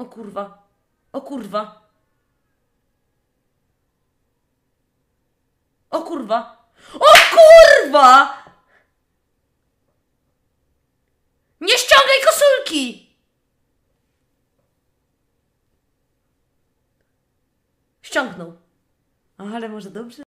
O kurwa. O kurwa. O kurwa. O kurwa! Nie ściągaj koszulki! Ściągnął. Ale może dobrze?